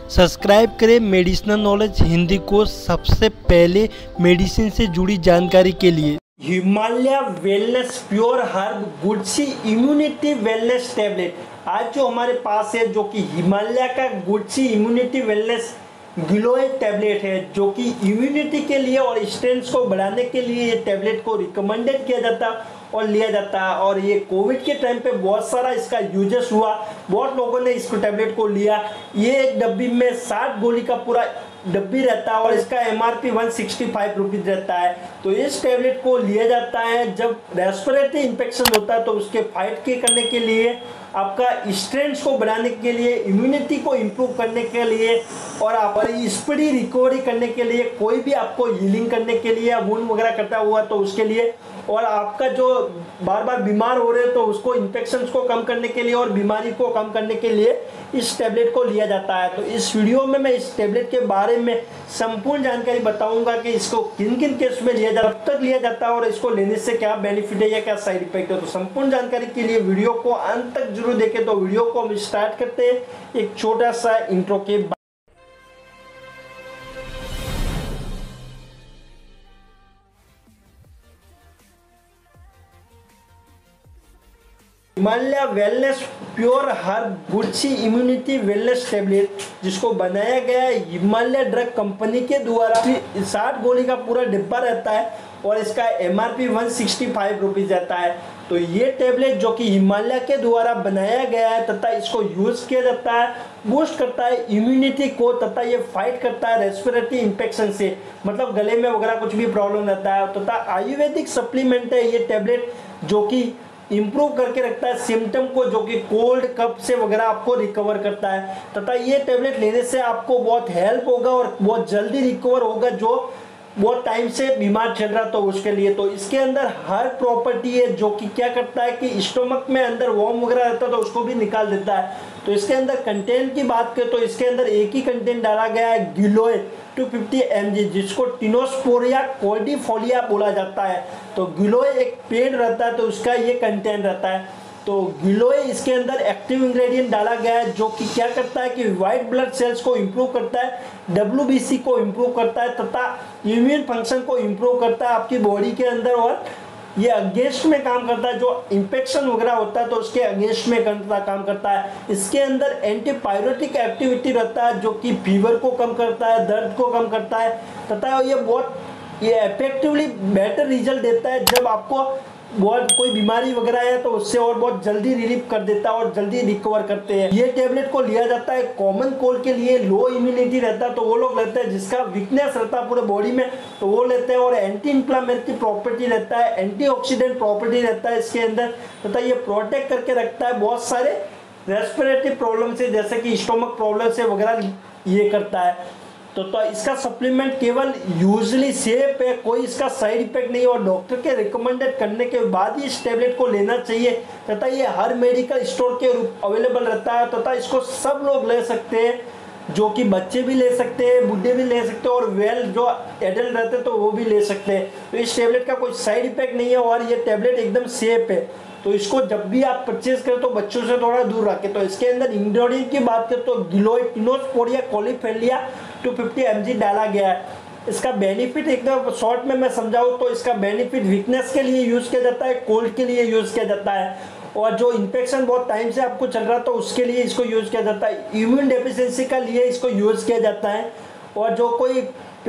Subscribe करें medicinal knowledge Hindi को सबसे पहले मेडिसिन से जुड़ी जानकारी के लिए। Himalaya wellness pure herb Guduchi immunity wellness tablet आज जो हमारे पास है, जो कि हिमालय का Guduchi immunity wellness Giloy tablet है, जो कि इम्यूनिटी के लिए और स्ट्रेंथ को बढ़ाने के लिए ये टैबलेट को रिकमेंडेड किया जाता और लिया जाता है। और ये कोविड के टाइम पे बहुत सारा इसका यूजेस हुआ, बहुत लोगों ने इसको टैबलेट को लिया। ये एक डब्बी में 60 गोली का पूरा डब्बी रहता है और इसका MRP 165 रुपीज़ रहता है। तो इस टैबलेट को लिया जाता है जब रेस्पिरेटरी इन्फेक्शन होता है, तो उसके फाइट के करने के लिए, आपका स्ट्रेंथ को बढ़ाने के लिए, इम्यूनिटी को इम्प्रूव करने के लिए और आप स्पीडी रिकवरी करने के लिए, कोई भी आपको हीलिंग करने के लिए, वुंड वगैरह कटा हुआ तो उसके लिए, और आपका जो बार बार बीमार हो रहे हैं तो उसको इन्फेक्शंस को कम करने के लिए और बीमारी को कम करने के लिए इस टैबलेट को लिया जाता है। तो इस वीडियो में मैं इस टैबलेट के बारे में संपूर्ण जानकारी बताऊंगा कि इसको किन किन केस में लिया जाता है, कब तक लिया जाता है और इसको लेने से क्या बेनिफिट है या क्या साइड इफेक्ट है। तो संपूर्ण जानकारी के लिए वीडियो को अंत तक जरूर देखें। तो वीडियो को हम स्टार्ट करते हैं एक छोटा सा इंट्रो के बाद। Himalaya wellness pure herb Guduchi immunity wellness tablet, जिसको बनाया गया है हिमालय ड्रग कंपनी के द्वारा, 60 गोली का पूरा डिब्बा रहता है और इसका MRP 165 रुपीज़ रहता है। तो ये टैबलेट जो कि हिमालय के द्वारा बनाया गया है तथा इसको यूज़ किया जाता है, बूस्ट करता है इम्यूनिटी को तथा ये फाइट करता है रेस्पिरेटरी इन्फेक्शन से, मतलब गले में वगैरह कुछ भी प्रॉब्लम रहता है। तथा आयुर्वेदिक सप्लीमेंट है ये टैबलेट, जो कि इम्प्रूव करके रखता है सिम्टम को, जो कि कोल्ड कफ से वगैरह आपको रिकवर करता है। तथा ये टैबलेट लेने से आपको बहुत हेल्प होगा और बहुत जल्दी रिकवर होगा, जो बहुत टाइम से बीमार चल रहा तो उसके लिए। तो इसके अंदर हर प्रॉपर्टी है जो कि क्या करता है कि स्टोमक में अंदर वॉर्म वगैरह रहता है तो उसको भी निकाल देता है। तो इसके अंदर कंटेंट की बात करें तो इसके अंदर एक ही कंटेंट डाला गया है, गिलोय 250 mg, जिसको टिनोस्पोरिया कॉर्डिफोलिया बोला जाता है। तो गिलोय एक पेड़ रहता है तो उसका ये कंटेंट रहता है। तो गिलोय इसके अंदर एक्टिव इंग्रेडिएंट डाला गया है, जो कि क्या करता है कि व्हाइट ब्लड सेल्स को इम्प्रूव करता है, WBC को इम्प्रूव करता है तथा इम्यून फंक्शन को इम्प्रूव करता है आपकी बॉडी के अंदर, और ये अगेंस्ट में काम करता है। जो इन्फेक्शन वगैरह होता है तो उसके अगेंस्ट में काम करता है। इसके अंदर एंटीपायरेटिक एक्टिविटी रहता है, जो कि फीवर को कम करता है, दर्द को कम करता है तथा ये इफेक्टिवली बेटर रिजल्ट देता है जब आपको बहुत कोई बीमारी वगैरह है तो उससे और बहुत जल्दी रिलीफ कर देता है और जल्दी रिकवर करते हैं। ये टैबलेट को लिया जाता है कॉमन कोल्ड के लिए, लो इम्यूनिटी रहता है तो वो लोग लेते हैं, जिसका वीकनेस रहता है पूरे बॉडी में तो वो लेते हैं, और एंटी इन्फ्लामेटरी प्रॉपर्टी रहता है, एंटीऑक्सीडेंट प्रॉपर्टी रहता है इसके अंदर तथा ये प्रोटेक्ट करके रखता है बहुत सारे रेस्पिरेटरी प्रॉब्लम से, जैसे कि स्टोमक प्रॉब्लम से वगैरह ये करता है। तो इसका सप्लीमेंट केवल यूजली सेफ है, कोई इसका साइड इफेक्ट नहीं, और डॉक्टर के रिकमेंडेड करने के बाद ही इस टैबलेट को लेना चाहिए तथा ये हर मेडिकल स्टोर के अवेलेबल रहता है तथा इसको सब लोग ले सकते हैं, जो कि बच्चे भी ले सकते हैं, बूढ़े भी ले सकते हैं और वेल जो एडल्ट रहते हैं तो वो भी ले सकते हैं। तो इस टैबलेट का कोई साइड इफेक्ट नहीं है और ये टैबलेट एकदम सेफ है। तो इसको जब भी आप परचेज करें तो बच्चों से थोड़ा दूर रखें। तो इसके अंदर इंग्रेडिएंट की बात करें तो गिलोय टिनोस्पोरिया कॉर्डिफोलिया 250 mg डाला गया है। इसका बेनिफिट एकदम शॉर्ट में मैं समझाऊँ तो इसका बेनिफिट वीकनेस के लिए यूज़ किया जाता है, कोल्ड के लिए यूज़ किया जाता है, और जो इन्फेक्शन बहुत टाइम से आपको चल रहा तो उसके लिए इसको यूज़ किया जाता है, इम्यून डेफिशिएंसी का लिए इसको यूज़ किया जाता है, और जो कोई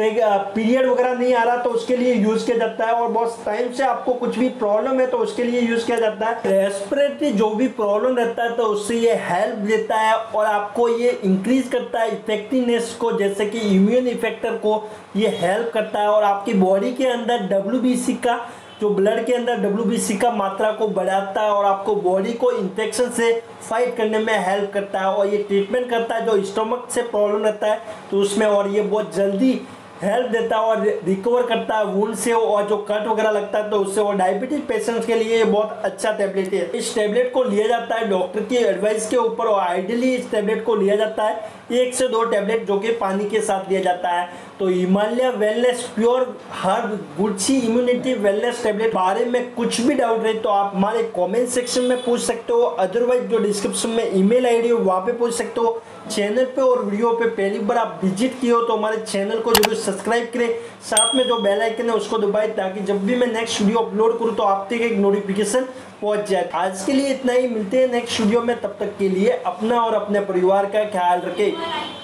पीरियड वगैरह नहीं आ रहा तो उसके लिए यूज़ किया जाता है, और बहुत टाइम से आपको कुछ भी प्रॉब्लम है तो उसके लिए यूज़ किया जाता है। रेस्पिरेटरी जो भी प्रॉब्लम रहता है तो उससे ये हेल्प देता है और आपको ये इंक्रीज करता है इफेक्टिवनेस को, जैसे कि इम्यून इफेक्टर को ये हेल्प करता है, और आपकी बॉडी के अंदर WBC का, जो ब्लड के अंदर WBC का मात्रा को बढ़ाता है और आपको बॉडी को इन्फेक्शन से फाइट करने में हेल्प करता है, और ये ट्रीटमेंट करता है जो स्टोमक से प्रॉब्लम रहता है तो उसमें, और ये बहुत जल्दी हेल्प देता है और रिकवर करता है वुंड से, और जो कट वगैरह लगता है तो उससे, और डायबिटीज पेशेंट्स के लिए ये बहुत अच्छा टैबलेट है। इस टैबलेट को लिया जाता है डॉक्टर की एडवाइस के ऊपर, और आइडियली इस टैबलेट को लिया जाता है 1 से 2 टैबलेट, जो कि पानी के साथ लिया जाता है। तो Himalaya wellness pure herb Guduchi immunity wellness tablet बारे में कुछ भी डाउट रहे तो आप हमारे कमेंट सेक्शन में पूछ सकते हो, अदरवाइज जो डिस्क्रिप्शन में ईमेल आईडी हो वहाँ पे पूछ सकते हो, चैनल पे और वीडियो पे पहली बार आप विजिट किए हो तो हमारे चैनल को जरूर सब्सक्राइब करें, साथ में जो बेल आइकन है उसको दबाएं ताकि जब भी मैं नेक्स्ट वीडियो अपलोड करूं तो आप तक एक नोटिफिकेशन पहुंच जाए। आज के लिए इतना ही, मिलते हैं नेक्स्ट वीडियो में, तब तक के लिए अपना और अपने परिवार का ख्याल रखें।